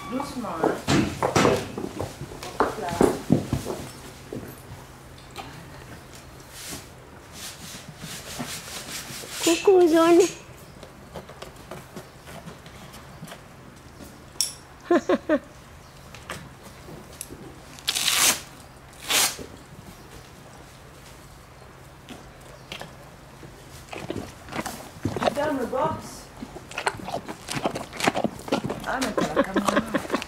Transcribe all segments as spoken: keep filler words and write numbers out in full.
Doucement, hein. Là. Coucou, Zone. Ferme le box. Ah, mais t'as la caméra.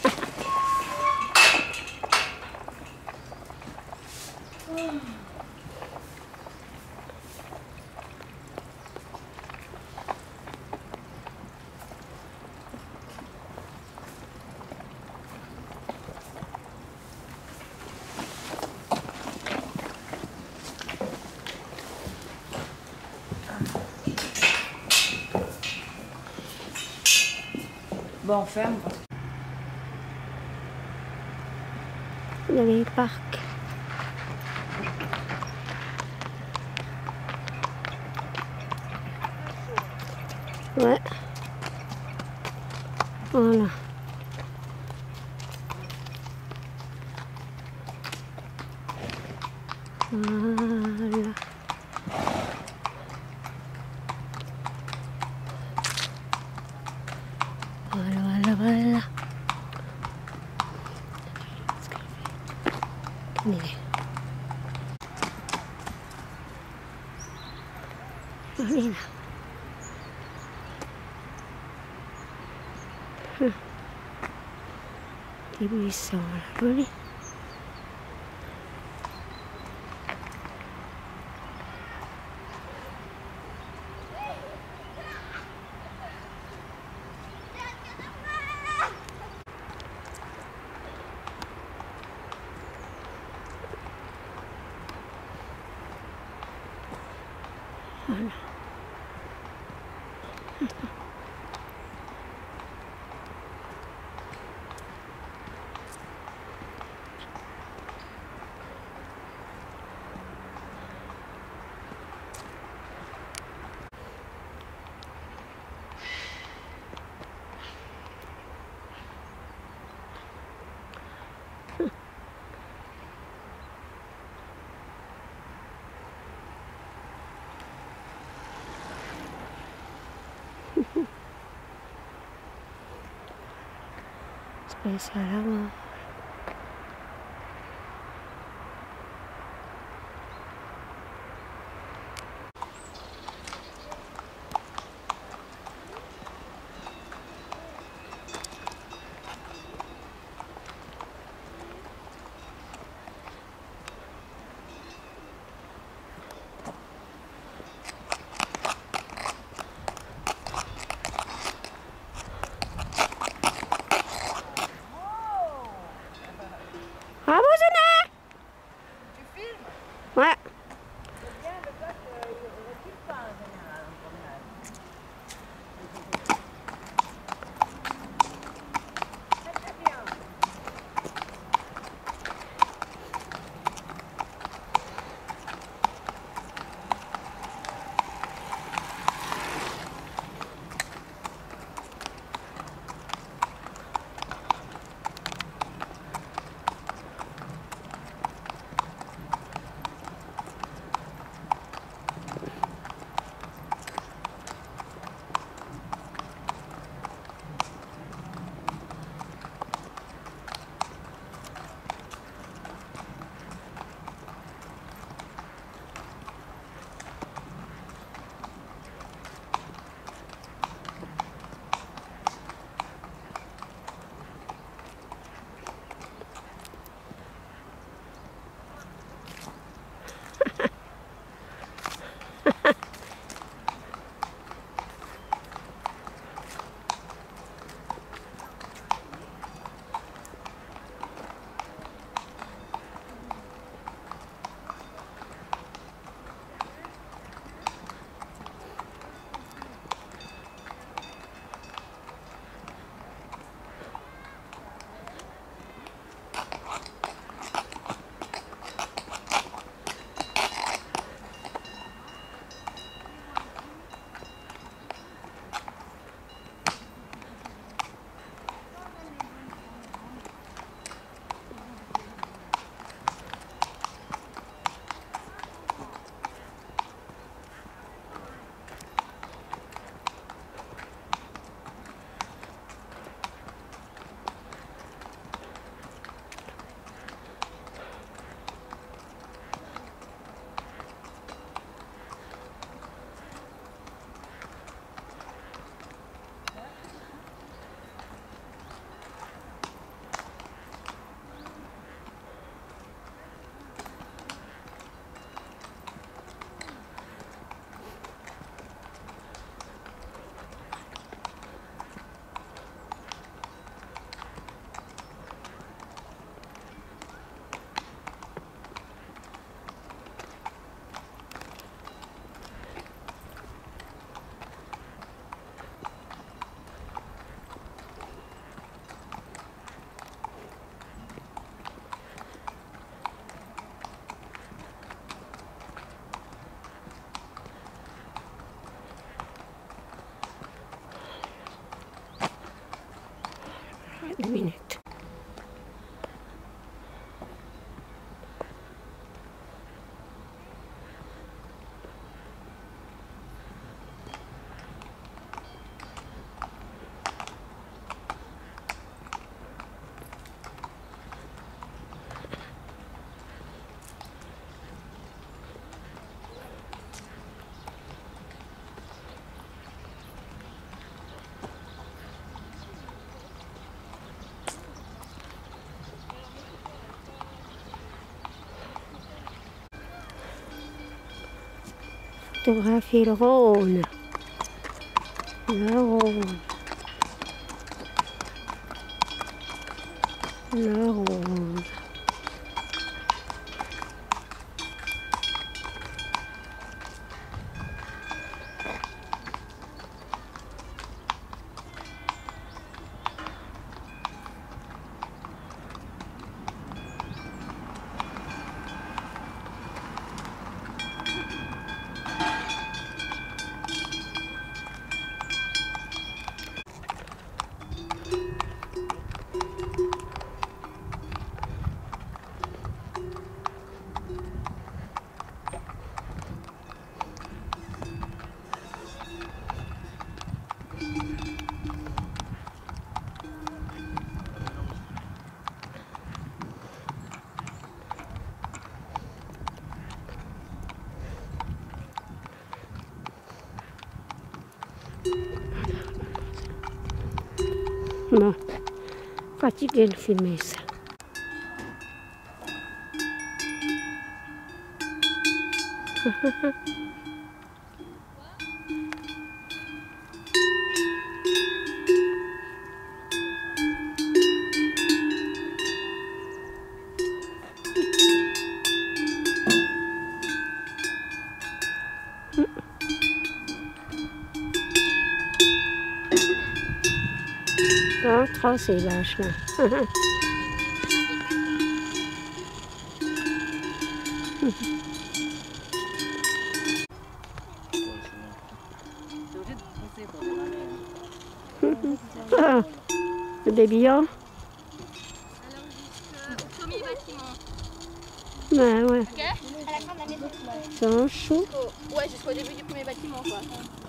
Bon, ferme. Dans les parcs. Ouais. Voilà. Voilà. Voilà, voilà, voilà. Mire. Mira. Di buissons là, joli. Voilà. Spesial amat. Deux minutes. Photographier le Rhône. Le Rhône. Le Rhône. Bon, fatigué de filmer ça. Ah, trop ces vaches là. Ah, le bébillon. Au premier bâtiment. Ouais, ouais. Ok. À la fin de la maison. C'est un chou. Oh, ouais, jusqu'au début du premier bâtiment, quoi.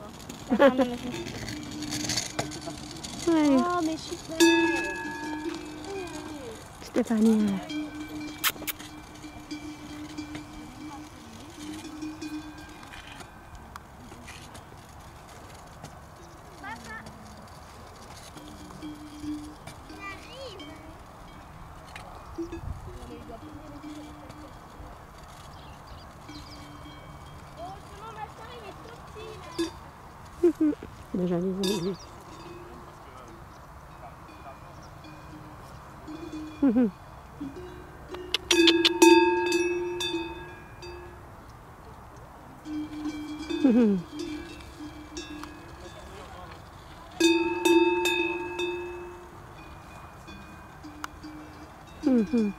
Ouais, Oh, mais super. Stéphanie. Déjà les amis. Mhm. Mhm. Mhm.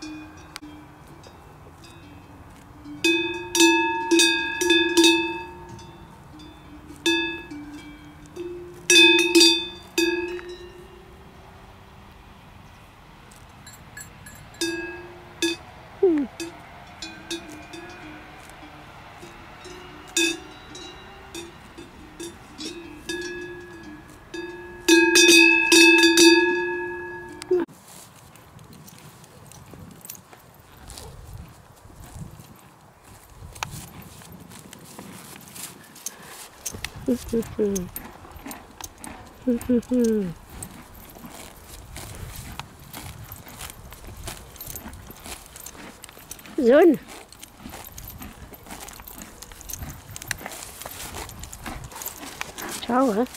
Zone. Ciao, hein.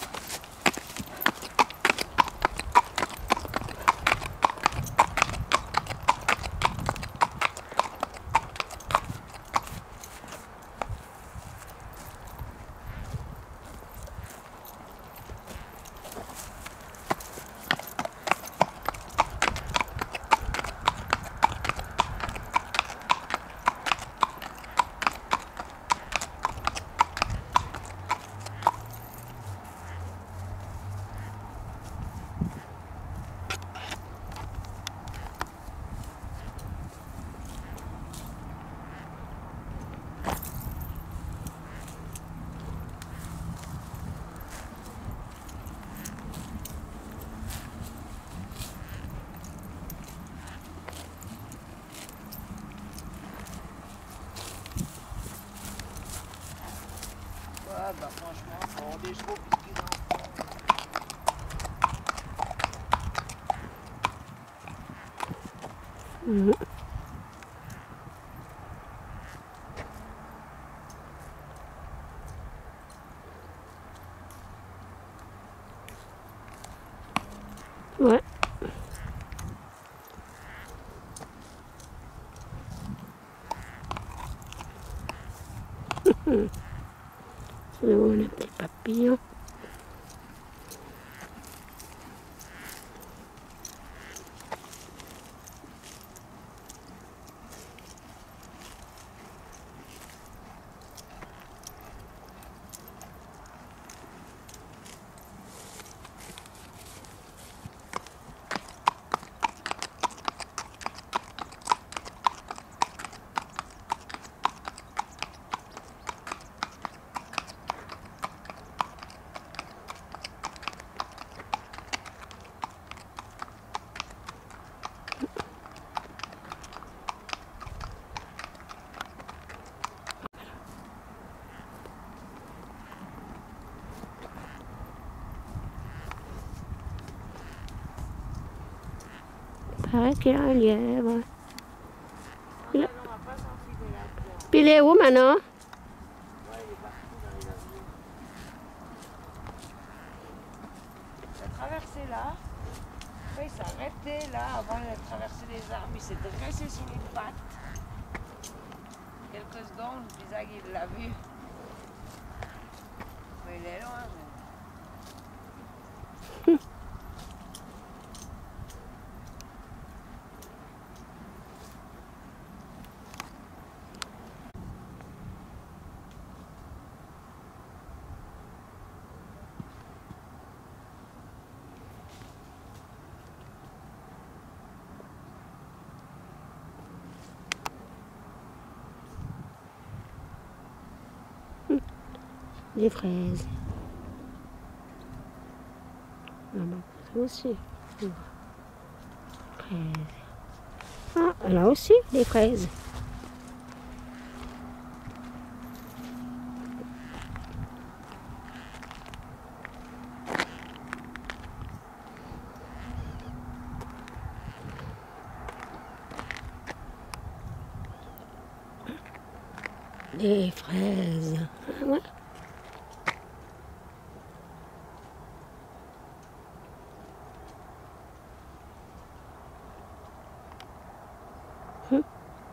les chevaux puisqu'ils ont... Mhm. Ouais. C'est bon, un petit papillon. Paraît qu'il y a un lièvre. Il a- On va pas s'enfiler là-dedans. Puis il est où maintenant? Ouais, il est parti dans les avions. Il a traversé là. Après, il s'est arrêté là avant de traverser les arbres. Il s'est dressé sur les pattes. Quelques secondes, Isaac il l'a vu. Mais il est loin. Mais... Des fraises. Là-bas aussi. Fraises. Ah, là aussi, des fraises. Des fraises. Ah, ouais. Hum.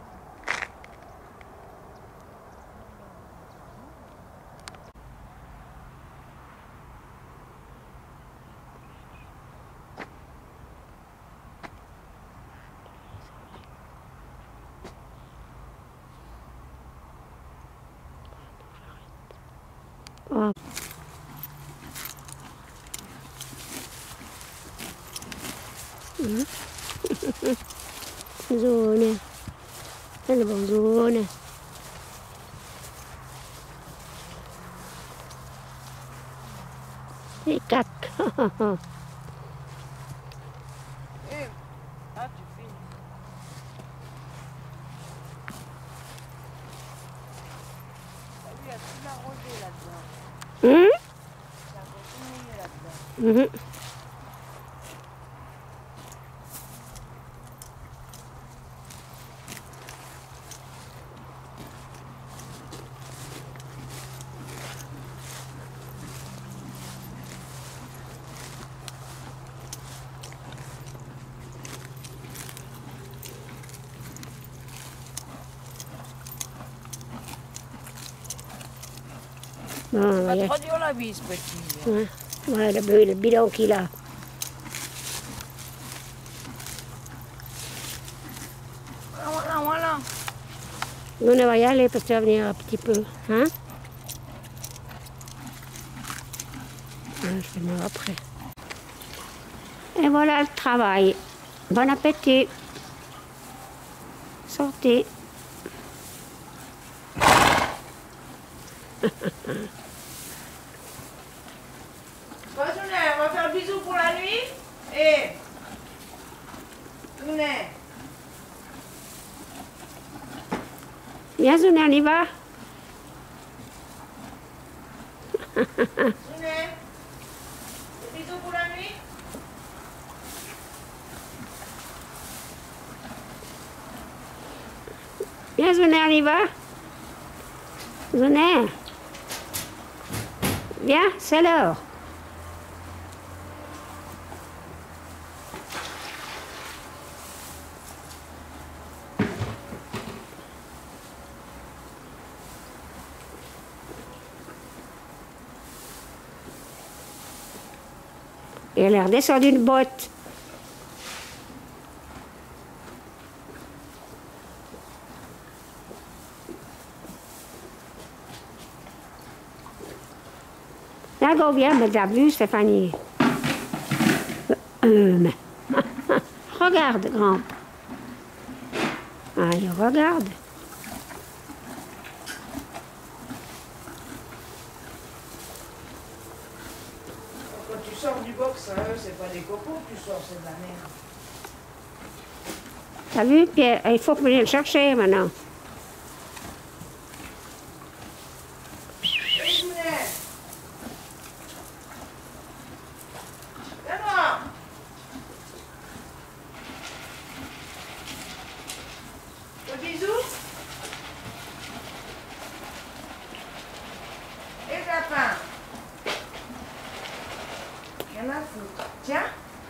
Ah. Hum. Zone. Đây là bông rùa nè. Cái cạch. Eh, là tu finis. Lui, il a tout arrosé là-dedans. Hum? Il a continué là-dedans. Mhm. Bon, Pas voilà. trop dur la vie, ce petit. Ouais. Voilà le, bi- le bidon qu'il a. Voilà, voilà. Nous, on va y aller parce que ça va venir un petit peu. Hein? Ouais, je vais venir après. Et voilà le travail. Bon appétit. Sortez. Bon, Tounet, on va faire bisous pour la nuit. Et Tounet, Viens, Zouné, on y va. Tounet. Viens, Zouner, on y va. Zouner. Viens, c'est l'heure. Et elle est redescendue une botte. Là, go, viens, mais t'as vu, Stéphanie? Euh, mais... Regarde, grand. Allez, regarde. Quand tu sors du box, hein, c'est pas des cocos que tu sors, c'est de la merde. T'as vu, Pierre? Il faut venir le chercher maintenant. Tiens.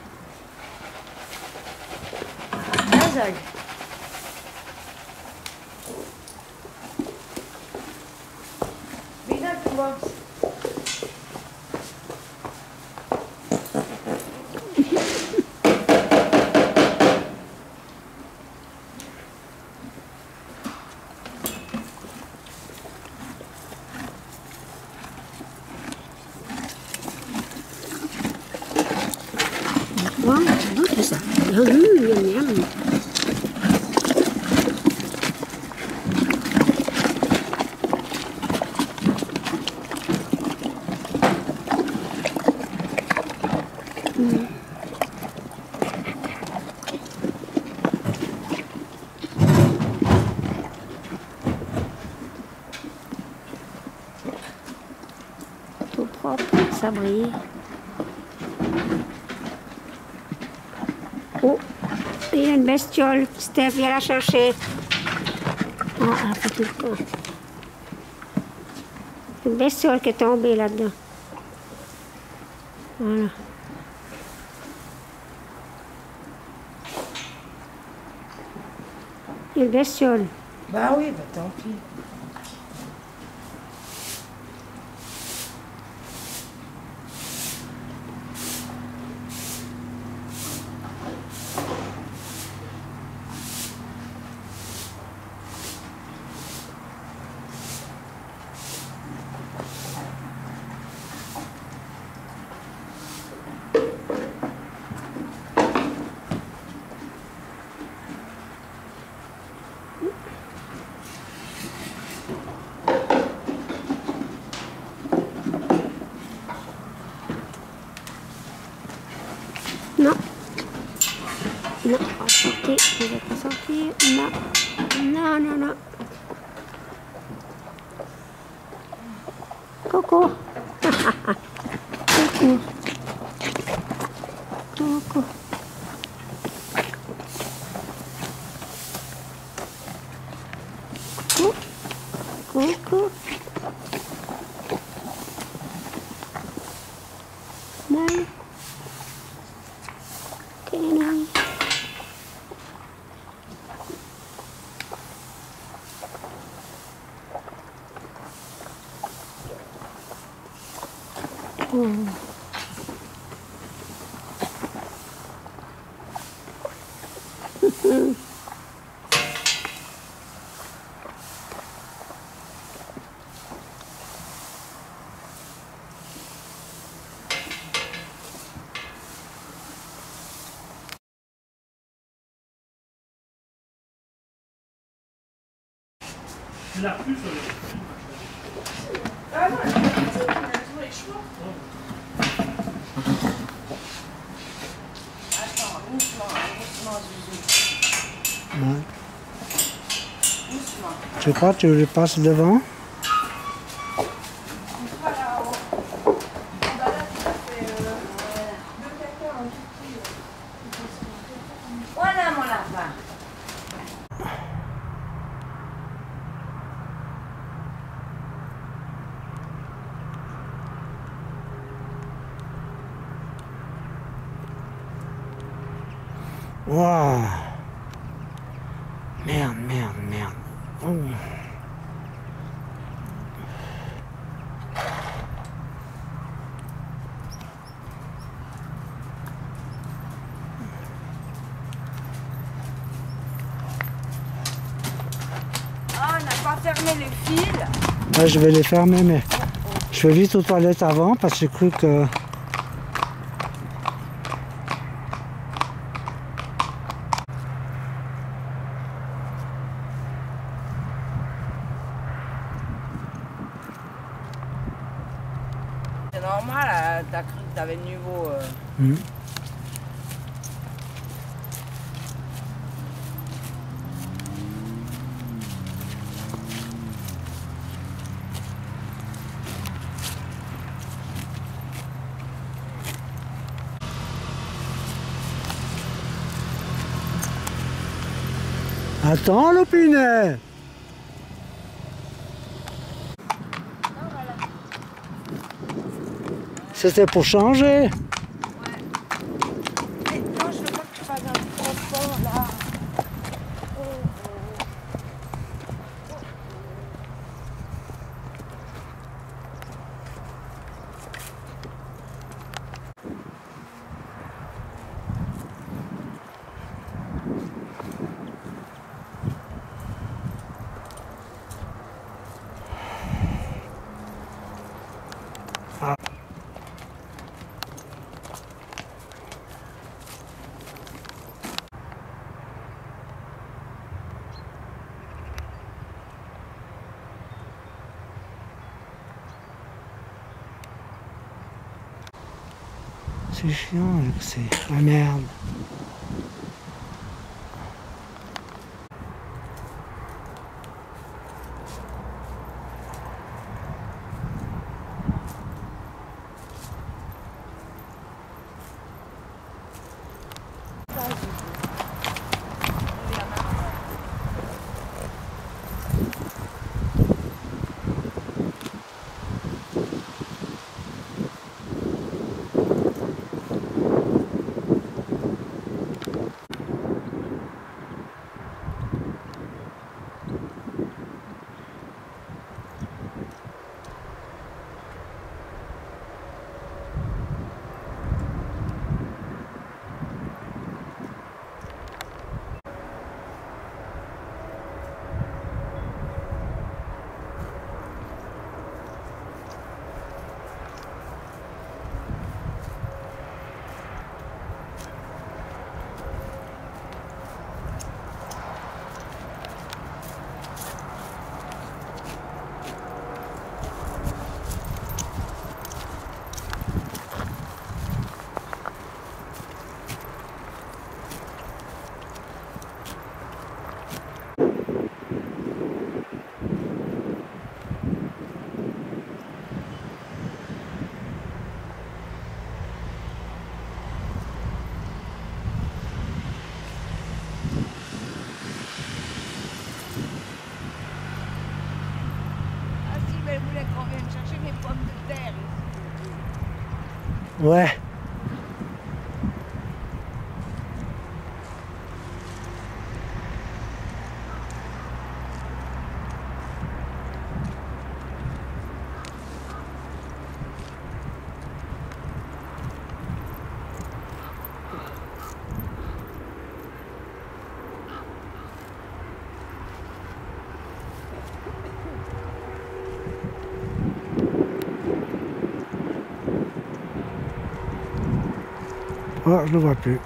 Azog. Vide ton box. Wow, c'est ça. Hum, miam, miam. Hum. Tout propre, ça brille. Oh, il y a une bestiole. Steph, viens la chercher. Ah, ah, petit con. Une bestiole qui est tombée là-dedans. Voilà. Une bestiole. Bah oui, bah tant pis. Non. Non, on va sortir. On va pas sortir. Non. Non, non, non. Coco. Coucou. Coucou. Coucou. Coucou. Non. Canine. Oh. Tu l'as plus sur les... Ah non, elle a tous les chevaux. Attends, doucement, doucement, Zouzou. Ouais. Doucement. Tu crois que tu les passes devant? Voilà. Bah là, ça fait euh, deux caca en tout petit. Voilà mon lapin. Waouh. Merde, merde, merde. Oh. Ah, on n'a pas fermé les fils. Ouais, je vais les fermer, mais je vais vite aux toilettes avant parce que j'ai cru que... C'est normal, euh, t'as cru que t'avais le niveau. Euh... Hmm. Attends, l'opinet. C'était pour changer. Ouais. Mais non, je veux pas que tu fasses un trop fort là. Oh, oh. Ah. C'est chiant, c'est la merde. Elle voulait qu'on vienne chercher mes pommes de terre. Ouais. Oh, je le vois plus.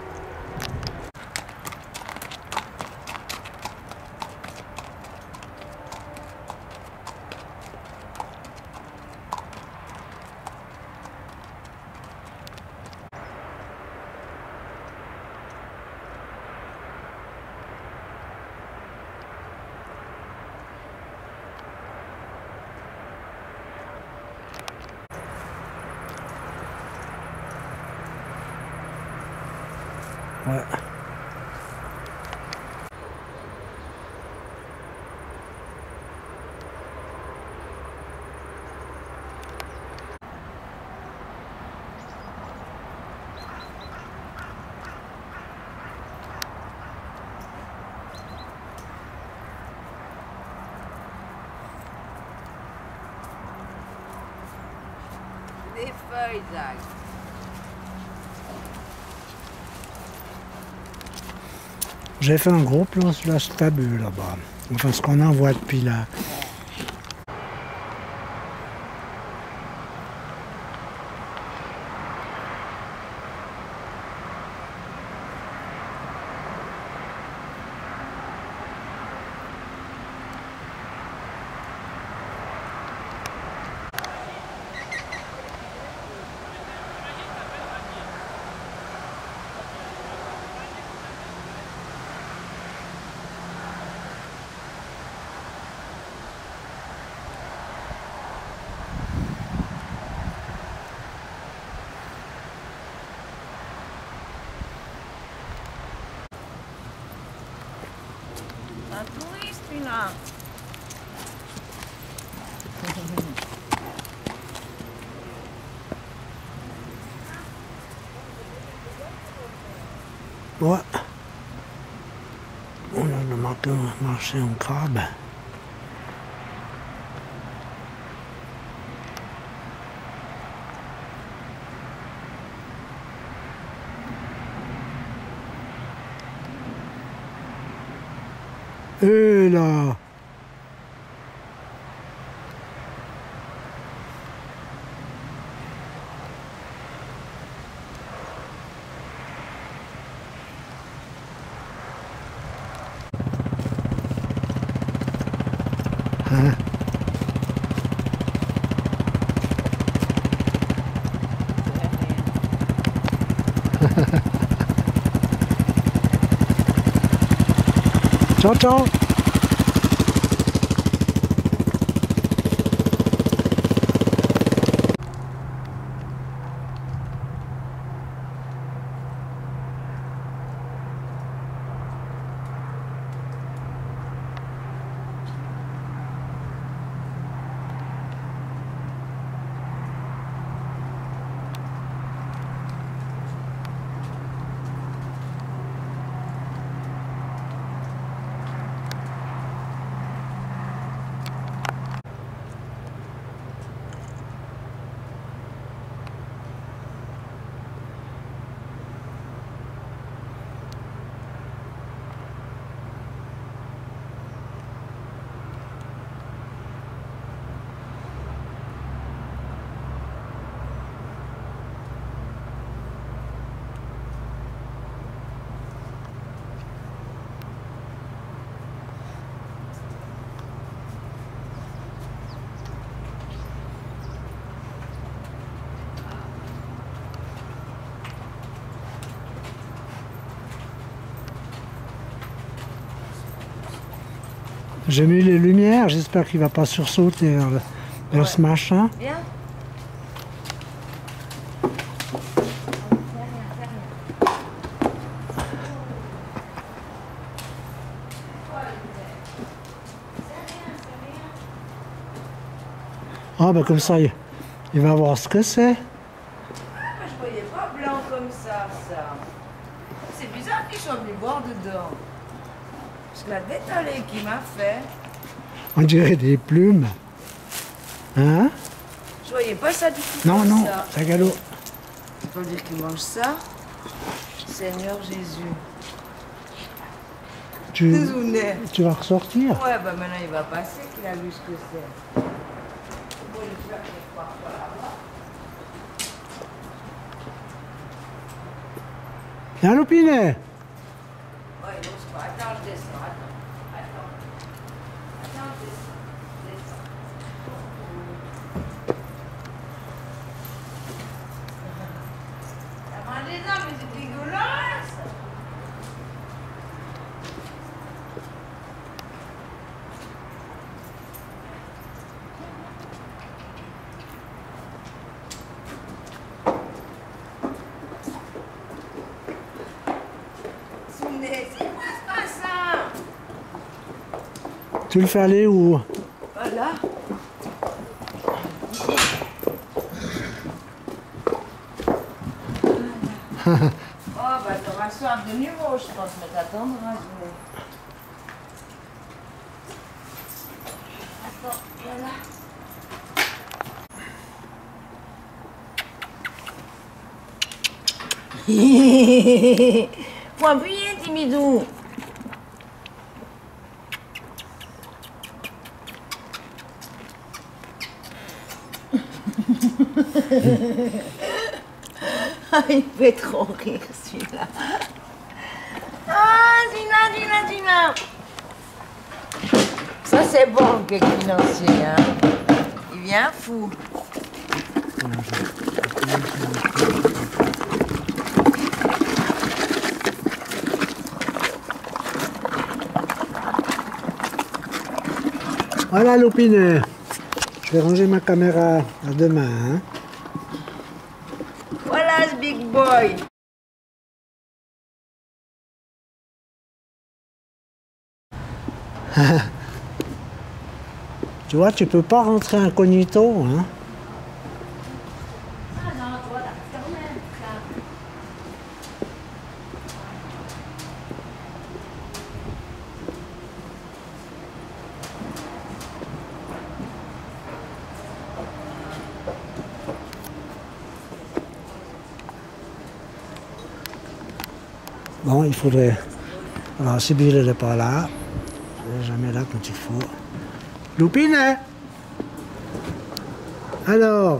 Ouais. des feuilles, Zach. J'ai fait un gros plan sur la stabule là-bas. Enfin, ce qu'on en voit depuis là. Un touriste, Pina. Ouais. On a le matin marché en crabe. Et là. Hein? Ciao, ciao. J'ai mis les lumières, j'espère qu'il va pas sursauter vers, le- vers Ouais. ce machin. Viens. Ah ben comme ça, il, il va voir ce que c'est. Ah, mais je voyais pas blanc comme ça, ça. C'est bizarre qu'il soit venu boire dedans. Parce que la détalée qu'il m'a fait, On dirait des plumes. Hein? je voyais pas ça du tout Non, comme non, ça. ça galop. Tu peux dire qu'il mange ça? Seigneur Jésus. Tu, Désolé. tu vas ressortir. Ouais, bah maintenant il va passer qu'il a vu ce que c'est. Bon, j'espère qu'il va pouvoir faire là-bas. Viens l'opinet. Ouais, il n'ose pas. Attends, je descends. Attends. Attends. Attends, je descends. Je descends. Ça mange des hommes, mais c'est dégueulasse. Sounet, c'est quoi ce bassin? Tu le fais aller où? Voilà. Oh, bah t'auras soif de nouveau, je pense, mais t'attendras, je vais. Attends, voilà. Faut appuyer, Timidou. Ah, il fait trop rire celui-là. Ah, Gina, Gina, Gina. Ça c'est bon, le financier, hein. Il vient fou. Voilà l'opiné. Je vais ranger ma caméra à demain. Hein. Voilà ce big boy. Tu vois, tu peux pas rentrer incognito. Hein. Bon, il faudrait... Alors, Sibylle, elle n'est pas là. Elle n'est jamais là quand il faut. Loupine! Alors?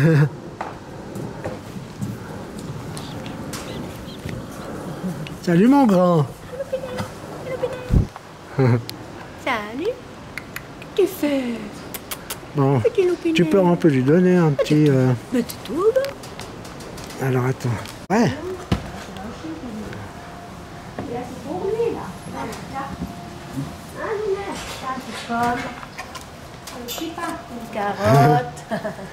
Salut, mon grand! Salut. Qu'est-ce que tu fais? Bon, Petit loupinet. tu peux, on peut lui donner un petit... Euh... Mais tu trouves? Alors, attends. Ouais. Carotte.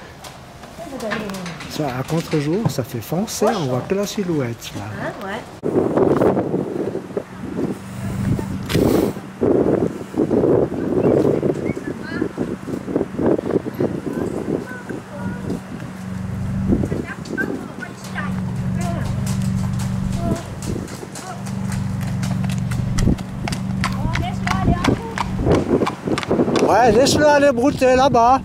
Ça, à contre-jour, ça fait foncer, on voit que la silhouette, là. Hein, ouais. Ouais, laisse-le aller brouter là-bas.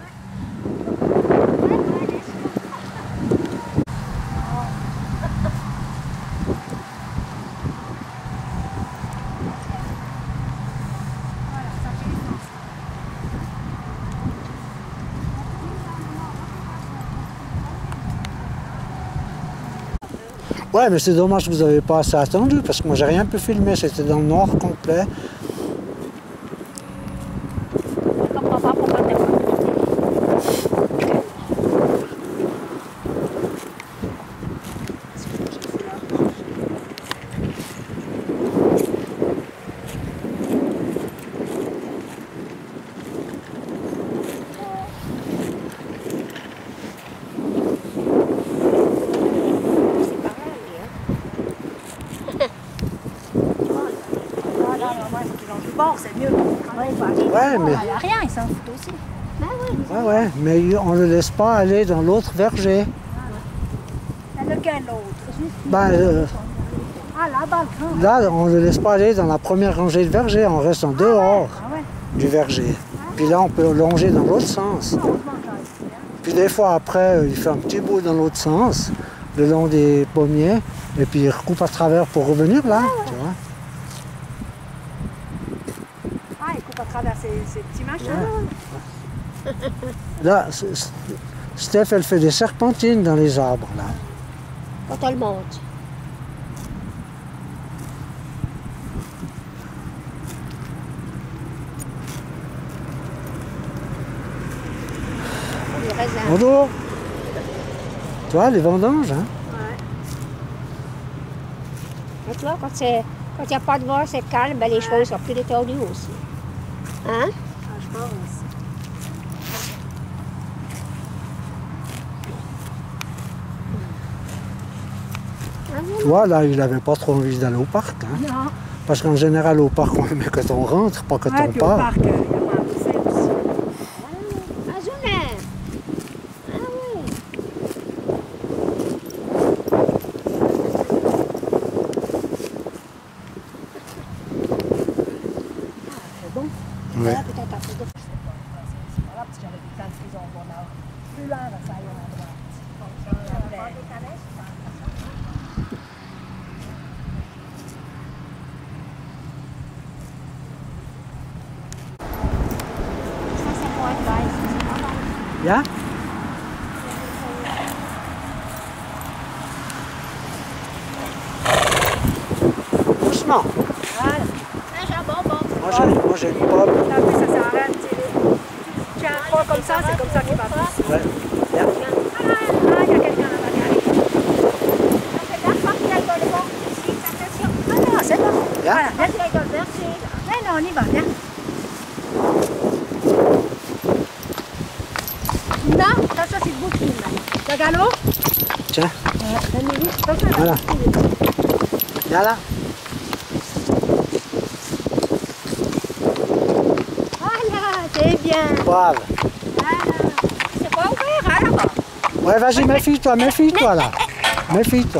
Ouais, mais c'est dommage que vous n'avez pas assez attendu parce que moi j'ai rien pu filmer, c'était dans le noir complet. C'est mieux. Ouais, mais... Il n'y a rien, il s'en fout aussi. Bah oui. Ouais, ouais, mais on ne le laisse pas aller dans l'autre verger. Lequel l'autre? Ben, euh, Ah, là-bas, le grand. là, on ne le laisse pas aller dans la première rangée de verger, on reste en dehors Ah ouais. du verger. Puis là, on peut longer dans l'autre sens. Puis des fois, après, il fait un petit bout dans l'autre sens, le long des pommiers, et puis il recoupe à travers pour revenir là, tu vois. Ah, il coupe à travers ces, ces petits machins. Ouais. Là, Steph, elle fait des serpentines dans les arbres, là. Quand elle monte. Bonjour. Tu vois, les vendanges, hein? Ouais. Donc là, quand il n'y a pas de vent, c'est calme, ben les chevaux sont plus détendus aussi. Hein? Ah, je pense. Tu vois, là, il n'avait pas trop envie d'aller au parc. Hein? Non. Parce qu'en général, au parc, on aime quand on rentre, pas quand Ouais, on puis part. au parc, il y a moins de sel aussi. Ah, Zounet! Ah oui! C'est bon. Ouais. Là, peut-être un peu de... C'est pas grave, parce que j'avais des plantes qui ont bon âge. Plus loin, là, ça y est, à droite. Viens. Doucement. Voilà. Ah, j'ai un bonbon. Moi j'ai moi, j'ai une pomme. T'as vu, ça sert à rien de tirer. Tu tiens un pot comme ça, c'est comme ça qu'il va pousser. Ouais. Viens. Ah, ah, il y a quelqu'un là-bas, allez. On fait bien, je crois qu'il aille dans le ventre ici, attention. Ah non, c'est bon. Viens. Voilà, Je crois qu'il aille dans le verger. mais non, on y va, viens. Non, attention, c'est le bouquin, là. Le galop. Tiens. Euh, donne-lui, comme ça. Voilà. Viens là. Voilà, c'est bien. Bravo. Voilà. C'est pas ouvert, hein, là-bas. Ouais, vas-y, méfie-toi, méfie-toi là. Méfie-toi.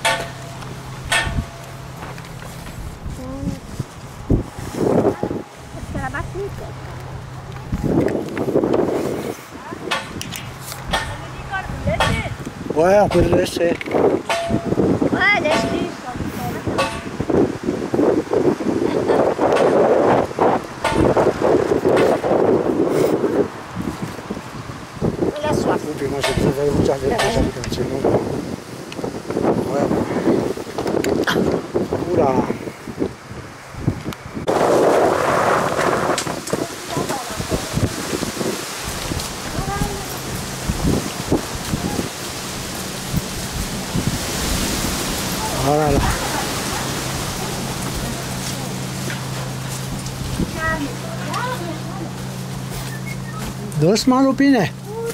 C'est la batterie, quoi. Ouais, on peut le laisser. Ouais, laisse-lui. Il a soif. Et puis moi j'ai besoin d'aller vous servir déjà comme c'est long. Ouais. Oula. Voilà là. Doucement l'opinet.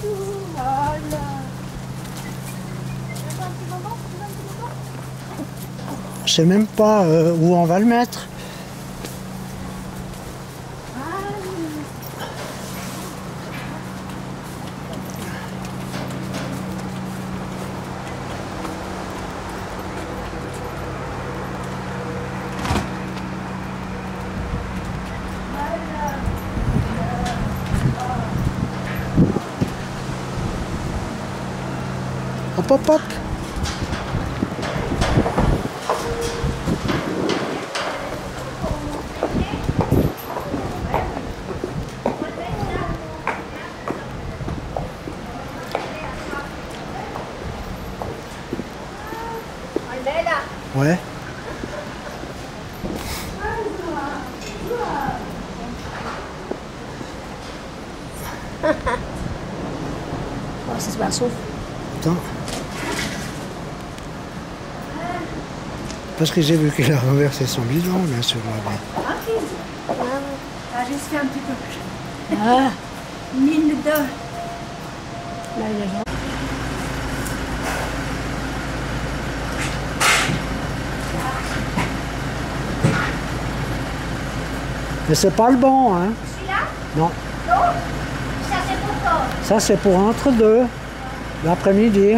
Je sais même pas euh, où on va le mettre. Hop hop hop. Ouais. Oh, ça se va souffle. Attends. Parce que j'ai vu qu'il a renversé son bidon, bien sûr. Là-bas. Ah, juste fait un petit peu. Ah, mine dedans. Là, il y a genre. Mais c'est pas le bon, hein. Celui-là? Non. Non? Ça, c'est pour toi. Ça, c'est pour entre deux, l'après-midi.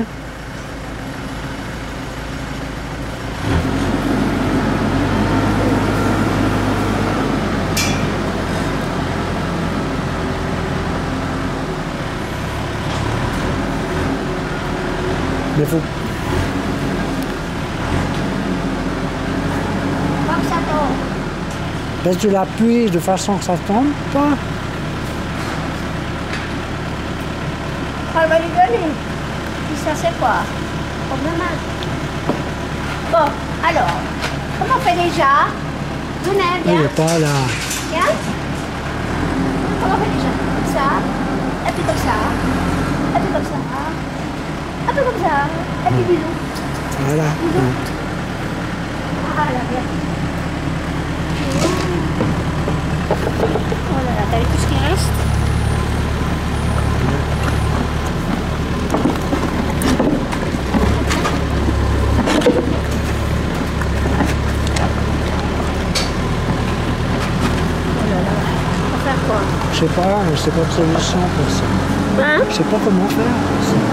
Mais faut... Comme ça tombe. Ben, tu l'appuies de façon que ça tombe pas. On va lui donner. Puis ça, c'est quoi? Problème. Bon, alors, comment on fait déjà? Venez, Il viens. n'est pas là. Viens. Comment on fait déjà? Comme ça. Et puis comme ça. Et puis comme ça. Un peu comme ça. Et puis bisous. Voilà. Ah là, bien. Oh là là, t'as vu tout ce qui reste? Oh là là, on va faire quoi? Je sais pas, je sais pas de solution pour ça. Hein? Je sais pas comment faire pour ça.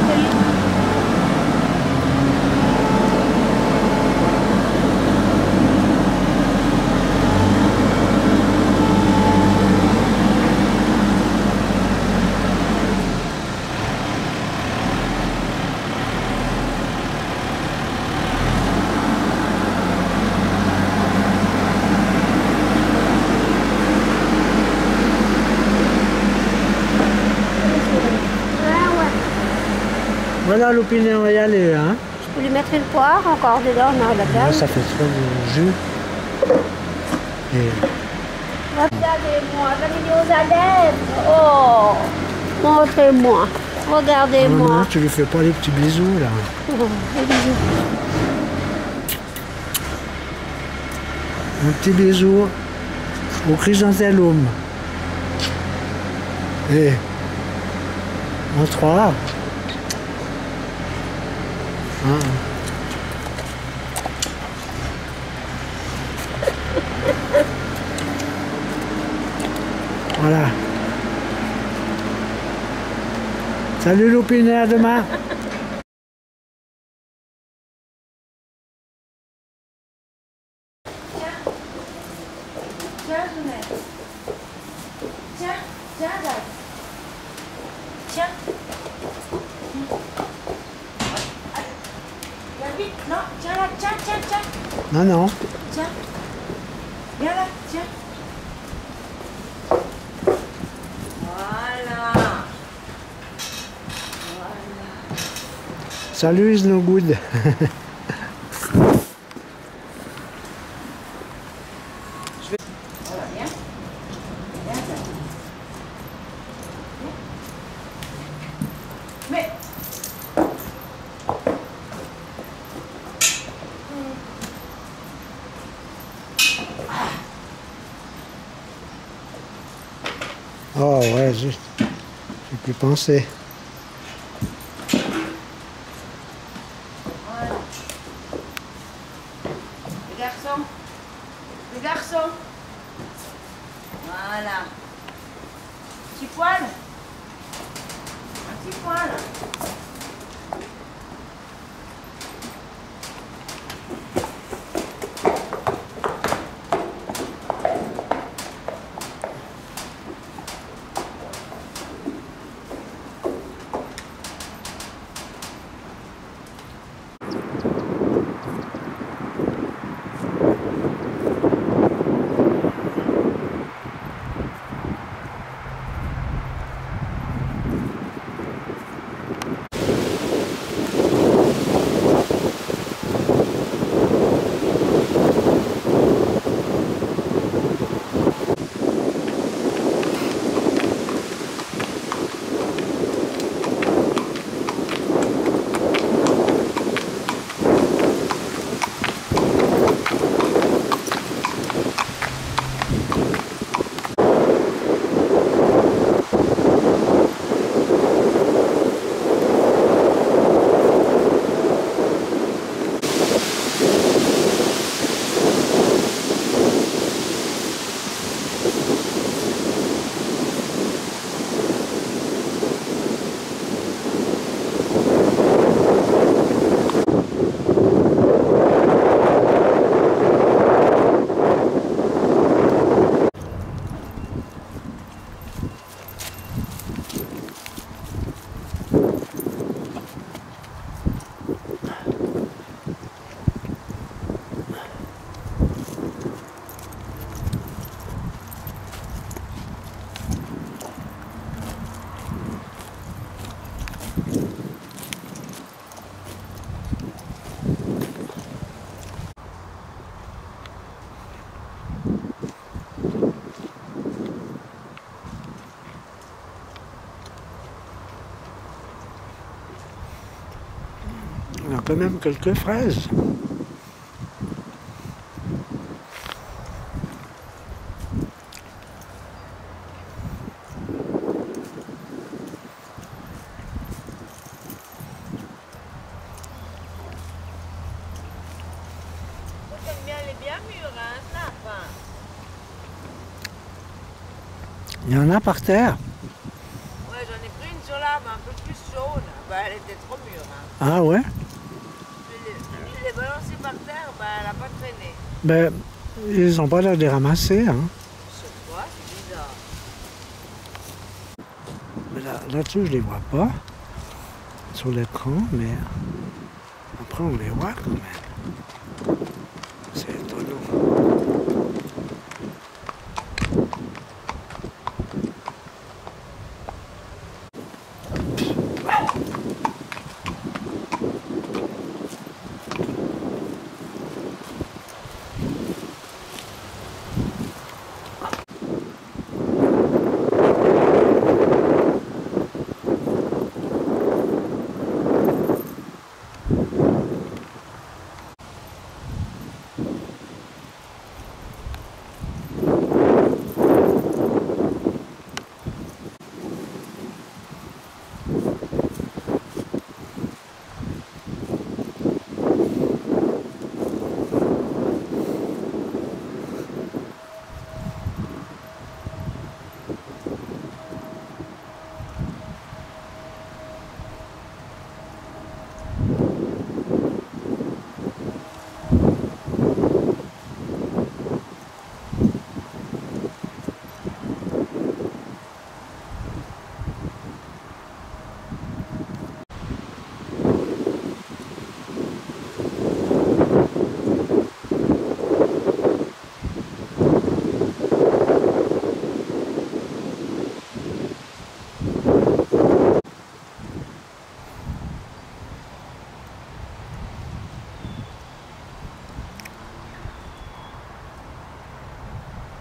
Voilà, l'opinion, on va y aller. Hein. Je peux lui mettre une poire encore dedans, non, la Là, table. ça fait trop de jus. Et... Regardez-moi, regardez aux lèvres. Oh, montrez-moi. Regardez-moi. Non, non, tu lui fais pas les petits bisous, là. Oh, des bisous. Un petit bisou au chrysanthellum. Et en trois. Hein. Voilà. Salut Loupinet, à demain. Tiens, Jeannette. Tiens, tiens, Jacques. Tiens. Allez. Viens vite. Non, tiens là, tiens, tiens, tiens. Non, non. Tiens. Viens là, tiens. Voilà. Voilà. Salut, is no good. Voilà, viens. Viens, Jacques. Viens. Mais. Oh ouais, juste. J'ai pu penser. Voilà. Les garçons. Les garçons. Voilà. Petit poil. Un petit poil. On a quand même quelques fraises. Elle est bien mûre, hein, ça, enfin. Il y en a par terre. Ouais, j'en ai pris une sur l'arbre un peu plus jaune. Bah, elle était trop mûre. Hein. Ah ouais? Je l'ai je l'ai balancée par terre, bah, elle n'a pas traîné. Ben, ils n'ont pas l'air de les ramasser. Hein. Je sais pas, c'est bizarre. Mais là, là-dessus, je les vois pas sur l'écran, mais après, on les voit quand même. C'est étonnant.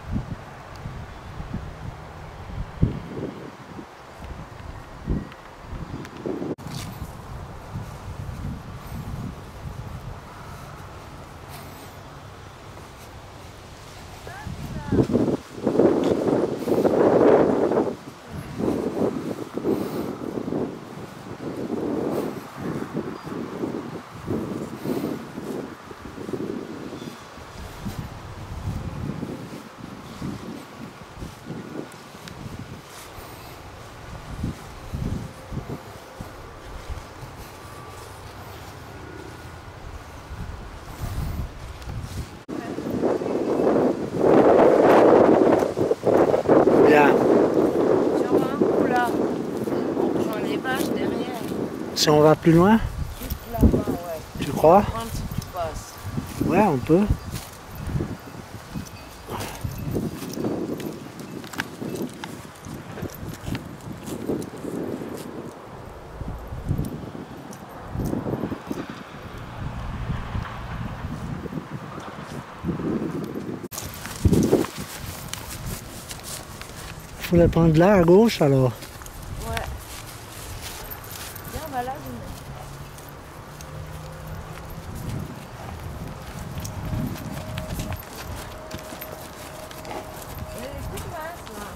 Bien. Sur un coup là, on rejoint les vaches derrière. Si on va plus loin, Juste là-bas, ouais. tu crois? Prends si tu passes. Ouais, on peut. Il faut les prendre là à gauche alors. Ouais. Viens, on va là, Jules. Il y a des coups de masse, là.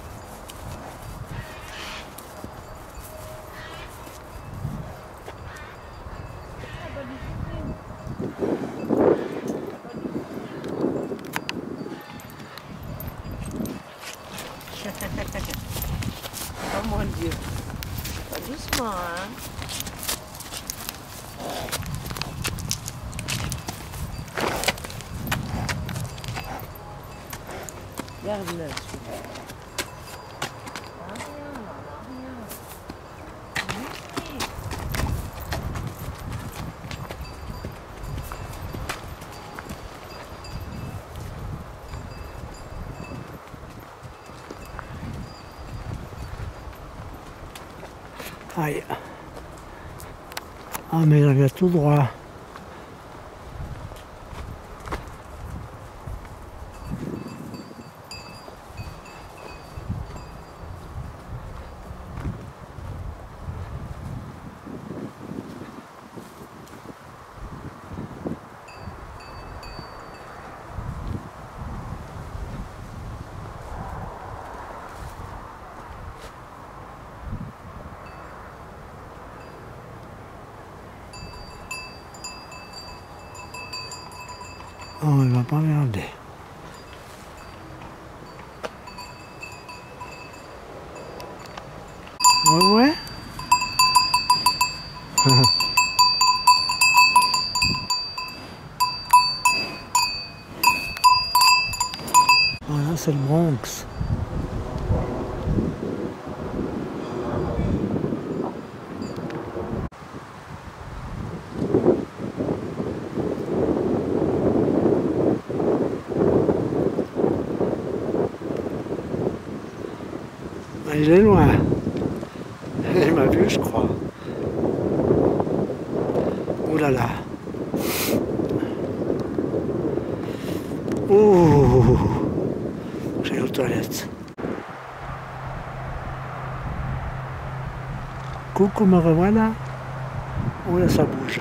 Oh mon Dieu. Pas doucement, hein. Regarde-le, celui-là. Ah, rien, non, rien. Oui. Aïe. Ah mais il avait tout droit. Oh, il va pas regarder. Ouais, ouais. Voilà, c'est le Bronx. Il est loin. Il m'a vu, je crois. Ouh là là. Ouh. J'ai aux toilettes. Coucou, me revoilà. Oh là, ça bouge.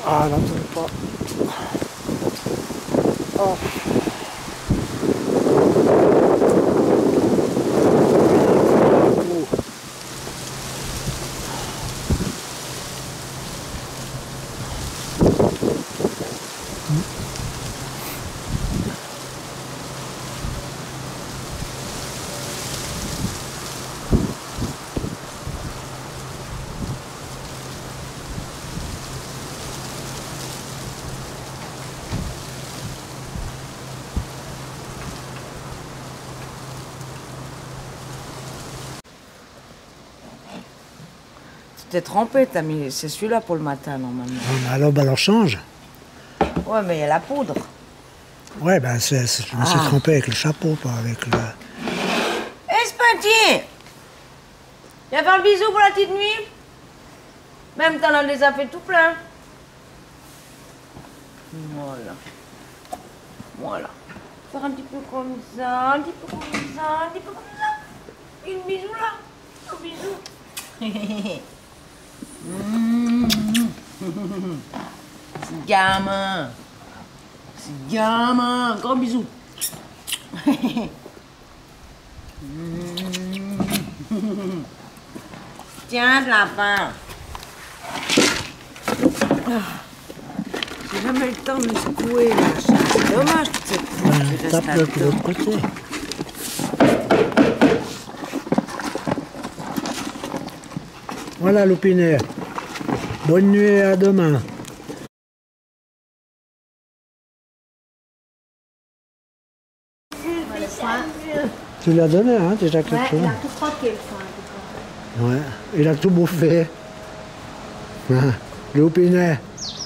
Ah, n'attends pas. Oh. Tu t'es trompé, t'as mis. C'est celui-là pour le matin, normalement. Ah, alors, bah, alors change. Ouais, mais il y a la poudre. Ouais, ben c'est, c'est, je me suis Ah. trompé avec le chapeau, pas avec le... Hé, ce petit! Viens faire le bisou pour la petite nuit? Même t'en as déjà fait tout plein. Voilà. Voilà. Faire un petit peu comme ça, un petit peu comme ça, un petit peu comme ça. Une bisou là. Un bisou. Mmh. C'est gamin. C'est gamin. Gros bisou. Tiens, de la faim. J'ai jamais eu le temps de me secouer, là. C'est dommage, toute cette pousse qui reste Tape de là-dedans. l'autre côté. Voilà, Loupinet. Bonne nuit et à demain. Tu l'as donné, hein, déjà quelque Ouais, chose. il a tout croqué le foin. Ouais, il a tout bouffé. Hein, Loupinet.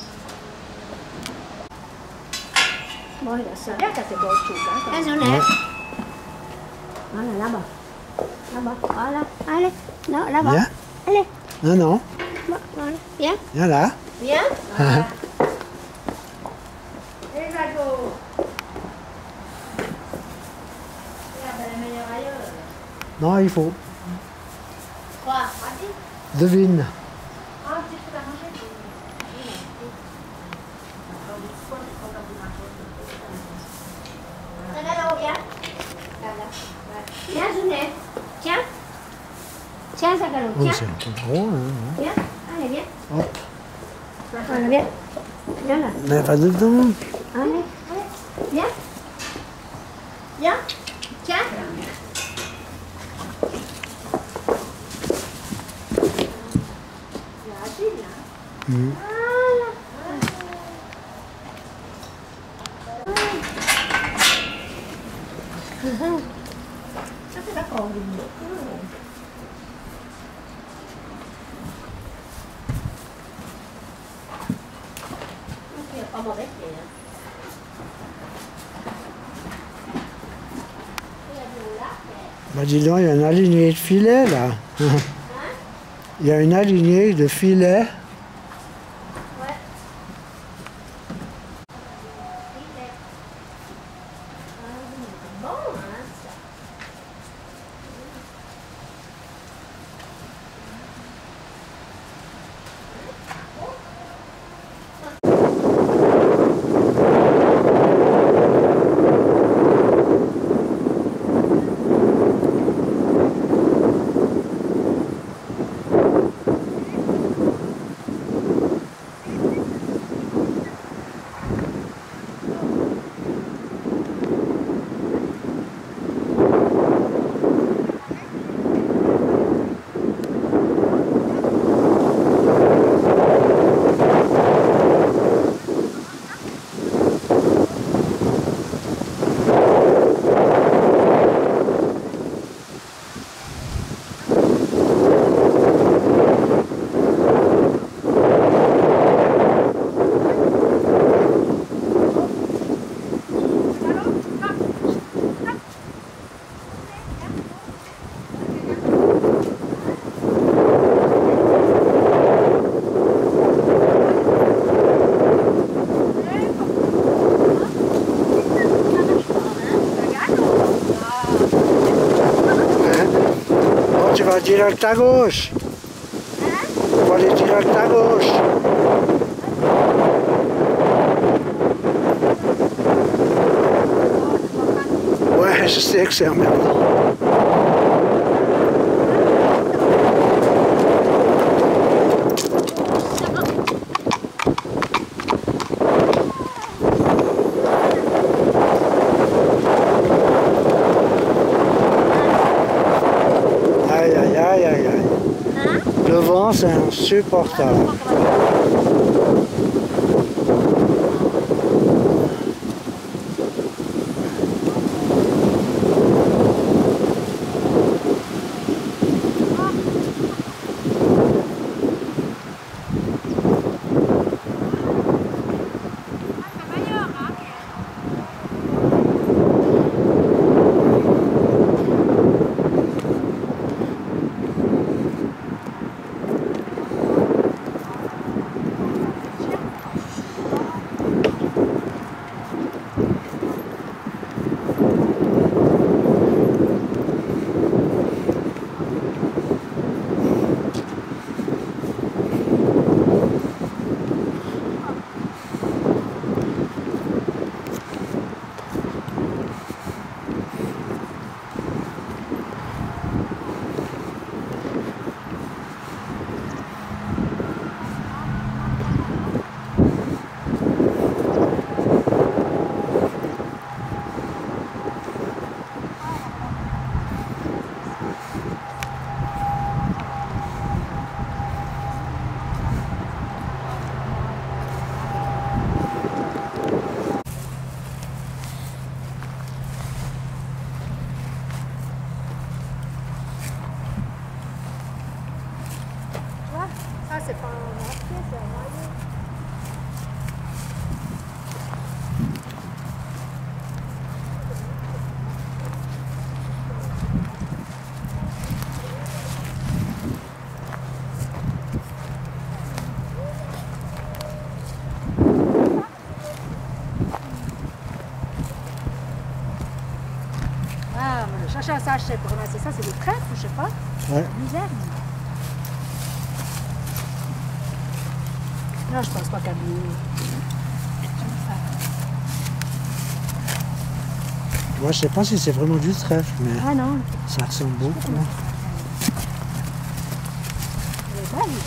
Bon, il a ça. Là, t'as fait d'autres choses. Hein, désolé. Ouais. Voilà, là-bas. Là-bas. Voilà. Allez. Non, là-bas. Viens. Allez. Non, non. Bon, voilà. Viens. Viens là. Viens. Hein. Et Jago. Regarde, elle est meilleure ailleurs. Non, il faut. Quoi? Vas-y. Devine. Ah, tu peux l'arranger. Là, viens. Là, là. Viens, Zounet. Tiens. Tiens, Zagalo. Oh, Tiens. c'est un peu gros, hein. Viens. Allez, viens. Hop. Voilà, viens. Viens là. Mais va dedans. Allez, allez. Viens. Viens. Tiens. Mmh. Ça c'est d'accord. Pas mauvais, Bah dis donc, il y a une alignée de filets là. Il y a une alignée de filets. Tu vas direct à gauche. Tu vas aller direct à gauche. je sais que c'est emmerdant. Aïe, aïe, aïe, aïe, aïe. Hein? Le vent, c'est insupportable. Ça, c'est pas un marqué, c'est un maillot. Ah, mais je cherchais un sachet pour ramasser ça, c'est des trèfles, je sais pas. Ouais. Luzerne. Non, je pense pas qu'à lui. Moi, je sais pas si c'est vraiment du trèfle, mais Ah non, ça ressemble beaucoup. elle est belle.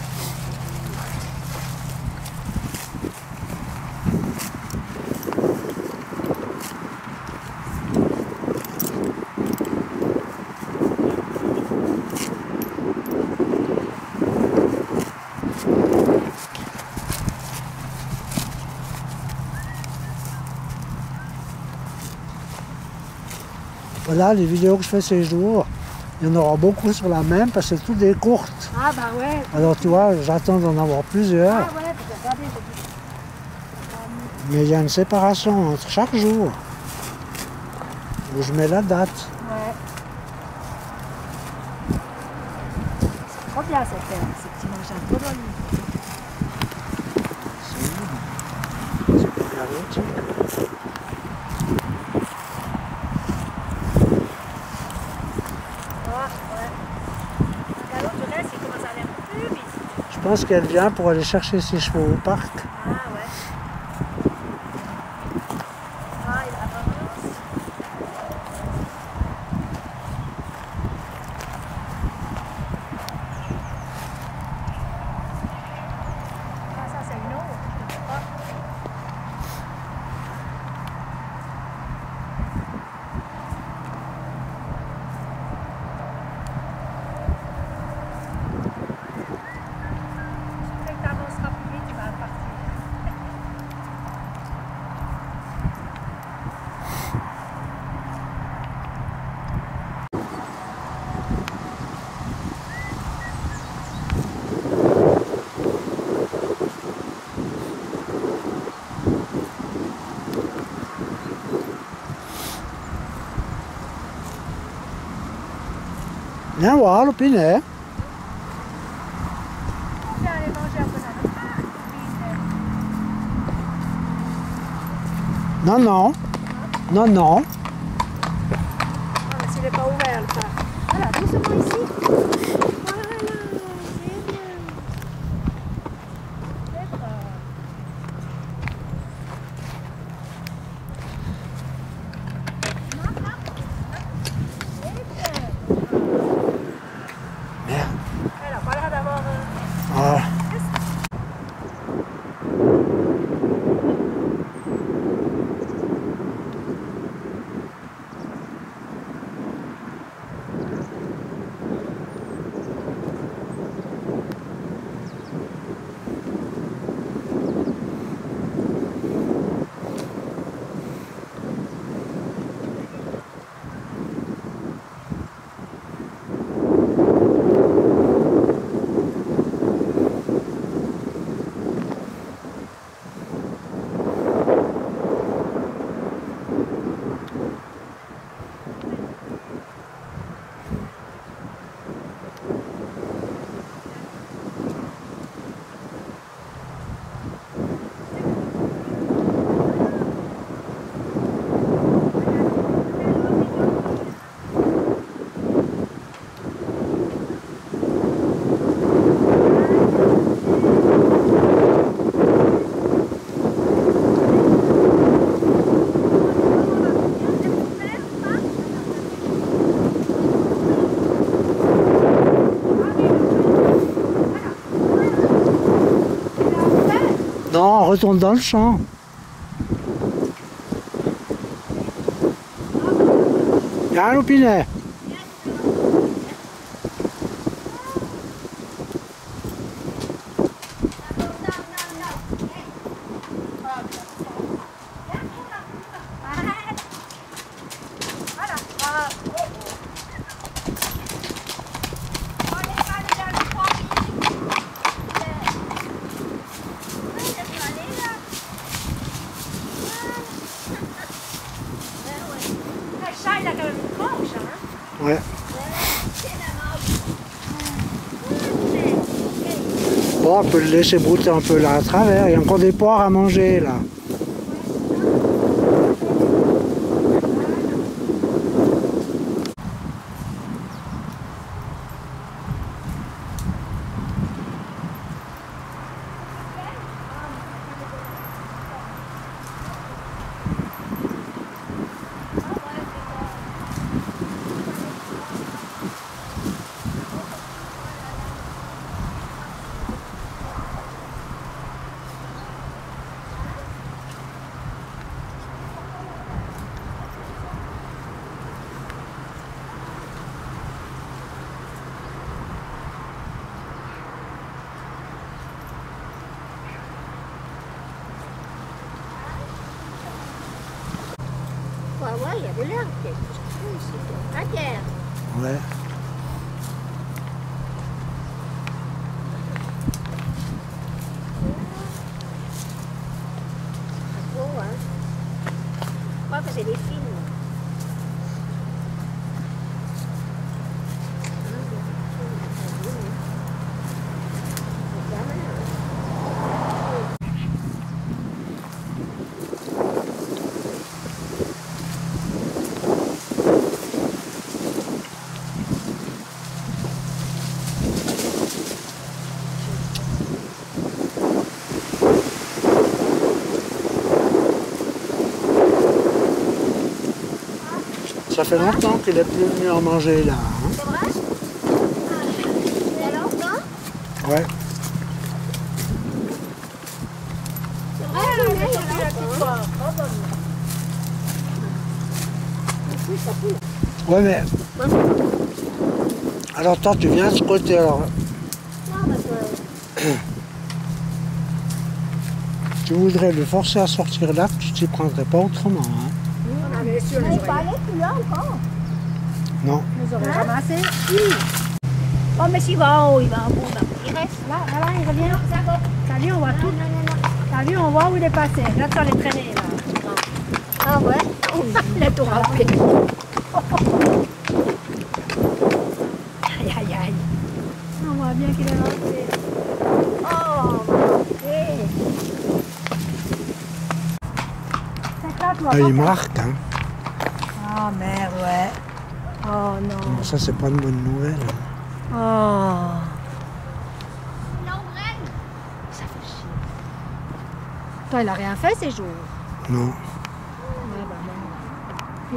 Voilà, les vidéos que je fais ces jours, il y en aura beaucoup sur la même parce que c'est toutes des courtes. Ah bah ouais. Alors tu vois, j'attends d'en avoir plusieurs, Ah ouais, puis regardez, j'ai dit. mais il y a une séparation entre chaque jour où je mets la date. Ouais. C'est trop bien cette terre, ces petits mangins, trop joli. C'est pas garanti. Ah ouais. La l'autre laisse, il commence à aller un peu plus vite. Je pense qu'elle vient pour aller chercher ses chevaux au parc. Ah ouais. Ah, il avance. Ah, ça c'est une autre. Ah. Dès que tu avanceras plus vite, tu vas partir. Viens voir l'opinet. On vient aller manger un peu dans le parc. Non, non. Non, non. Ah, mais s'il n'est pas ouvert le parc. Voilà, doucement ici. Voilà, c'est bien. Peut-être, euh, retourne dans le champ. Viens, l'opinet. Il a quand même une manche, hein? Ouais. Bon, on peut le laisser brouter un peu là à travers. Il y a encore des poires à manger là. Ouais, ouais, il y a de l'herbe. La terre. Ouais. C'est beau, hein? Ouais, parce que c'est des films. Ça fait longtemps qu'il est plus venu en manger là. Hein? C'est vrai? Il y a longtemps? Ouais. C'est vrai, il y a longtemps. Ouais, mais. Alors, toi, tu viens de ce côté alors. Non, parce que... Tu voudrais le forcer à sortir là, tu t'y prendrais pas autrement. Hein? On avait sûr, Mais les il faut aller plus loin encore. Non. nous aurions ramassé. Oh, mais s'il va en haut, il va en haut. Il reste. Là, là, là, il revient. T'as vu, on voit tout. T'as vu, on voit où il est passé. Là, tu vas les traîner, là. Ah ouais? Il a tout rempli. Aïe, aïe, aïe. On voit bien qu'il est rentré. Oh, ok. C'est là, toi. Ah, il marque, hein. Oh, merde, ouais. Oh, non. Bon, ça, c'est pas une bonne nouvelle. Hein. Oh. Ça fait chier. Toi, il a rien fait ces jours. Non. Ouais, bah, bon.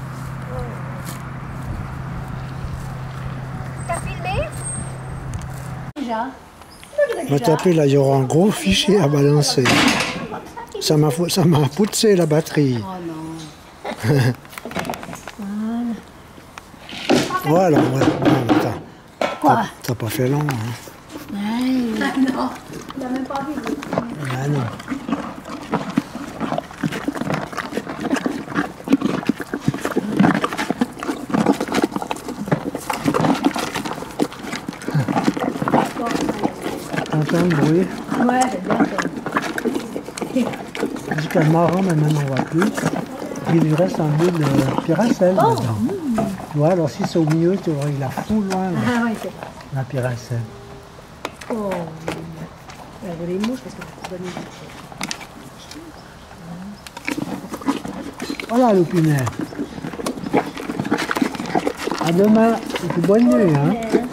T'as filmé? Déjà. Ma tapé, là, il y aura un gros fichier à balancer. Ça m'a fou- ça m'a poussé la batterie. Oh non. Voilà, ouais. Non, t'as- Quoi? T'as pas fait long, hein. Ah non. Il n'a même pas vu. Ah non. T'entends le bruit? Ouais, c'est bien fait. Je dis qu'elle marrant, mais maintenant on voit plus. Il lui reste un bout de piracelle dedans. Tu vois, alors si c'est au milieu, tu vois, il a fou loin, là, Ah oui, c'est la piracelle. Oh. Il y a des mouches parce que tu peux donner des Voilà, l'opinet. À demain, et puis bonne nuit, hein. choses.